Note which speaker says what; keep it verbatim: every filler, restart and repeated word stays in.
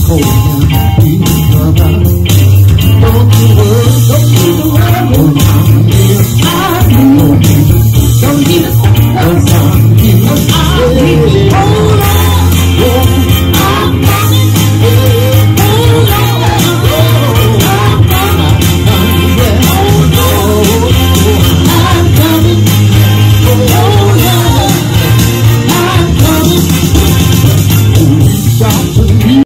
Speaker 1: hold him, he's the man. Don't you worry, don't you worry.